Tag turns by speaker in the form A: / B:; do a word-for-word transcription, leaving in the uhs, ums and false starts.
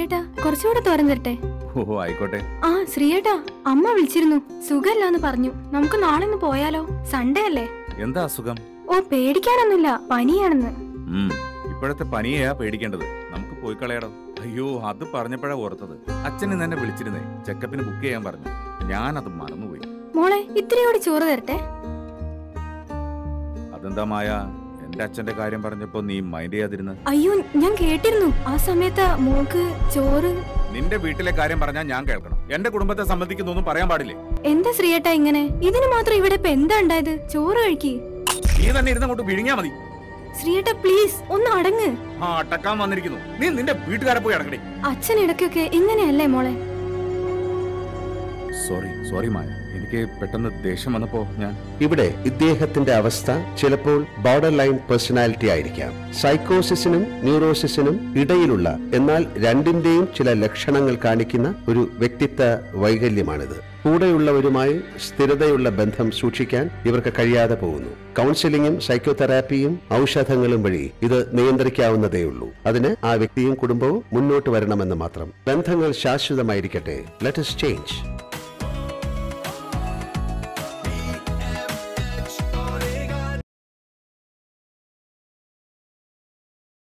A: ശ്രീയേട്ടാ കുറച്ചുകൂടെ തോരൻ തരട്ടെ?
B: ഓ ആയിക്കോട്ടെ.
A: ആ ശ്രീയേട്ടാ, അമ്മ വിളിച്ചിരുന്നു, സുഖമില്ലാന്ന് പറഞ്ഞു. നമുക്ക് നാളെ ഒന്ന് പോയാലോ? സൺഡേ അല്ലേ?
B: എന്താ അസുഖം?
A: ഓ പേടിക്കാനൊന്നുമില്ല, പനിയാണെന്ന്.
B: ഇപ്പോഴത്തെ പനിയാ പേടിക്കേണ്ടത്. നമുക്ക് പോയി കളയടോ. അയ്യോ, അത് പറഞ്ഞപ്പോഴാ ഓർത്തത്. അച്ഛൻ ഇന്ന് എന്നെ വിളിച്ചിരുന്നേ, ചെക്കപ്പിന് ബുക്ക് ചെയ്യാൻ പറഞ്ഞു. ഞാനത് മറന്നുപോയി.
A: മോളെ ഇത്തിരിയോട് ചോറ് തരട്ടെ?
B: അതെന്താ മായ, എന്റെ അച്ഛന്റെ കാര്യം പറഞ്ഞപ്പോ നീ മൈൻഡ് ചെയ്യാതിരുന്ന?
A: അയ്യോ ഞാൻ കേട്ടിരുന്നു, ആ സമയത്ത് മോൾക്ക് ചോറ്.
B: നിന്റെ വീട്ടിലെ കാര്യം പറഞ്ഞാൽ ഞാൻ കേൾക്കണം, എന്റെ കുടുംബത്തെ സംബന്ധിക്കുന്നൊന്നും പറയാൻ പാടില്ലേ.
A: എന്താ ശ്രീയേട്ടാ ഇങ്ങനെ? ഇതിന് മാത്രം ഇവിടെ ഇപ്പൊ എന്താ ഉണ്ടായത്? ചോറ് കഴിക്കി.
B: നീ തന്നെ ഇരുന്നങ്ങോട്ട് വിഴുങ്ങിയാ മതി.
A: ശ്രീയേട്ടാ പ്ലീസ് ഒന്ന് അടങ്ങ്.
B: ആ അടക്കാൻ വന്നിരിക്കുന്നു. നീ നിന്റെ വീട്ടുകാരെ പോയി അടങ്ങടി.
A: അച്ഛൻ ഇടയ്ക്കൊക്കെ ഇങ്ങനെയല്ലേ മോളെ?
B: സോറി സോറി മായ, എനിക്ക് പെട്ടെന്ന് ദേഷ്യം വന്നപ്പോ ഞാൻ.
C: ഇവിടെ ഇദ്ദേഹത്തിന്റെ അവസ്ഥ ചിലപ്പോൾ ബോർഡർ ലൈൻ പേഴ്സണാലിറ്റി ആയിരിക്കാം. സൈക്കോസിസിനും ന്യൂറോസിസിനും ഇടയിലുള്ള, എന്നാൽ രണ്ടിന്റെയും ചില ലക്ഷണങ്ങൾ കാണിക്കുന്ന ഒരു വ്യക്തിത്വ വൈകല്യമാണിത്. കൂടെയുള്ളവരുമായി സ്ഥിരതയുള്ള ബന്ധം സൂക്ഷിക്കാൻ ഇവർക്ക് കഴിയാതെ പോകുന്നു. കൗൺസിലിംഗും സൈക്കോതെറാപ്പിയും ഔഷധങ്ങളും വഴി ഇത് നിയന്ത്രിക്കാവുന്നതേയുള്ളൂ. അതിന് ആ വ്യക്തിയും കുടുംബവും മുന്നോട്ട് വരണമെന്ന് മാത്രം. ബന്ധങ്ങൾ ശാശ്വതമായിരിക്കട്ടെ. Let us change.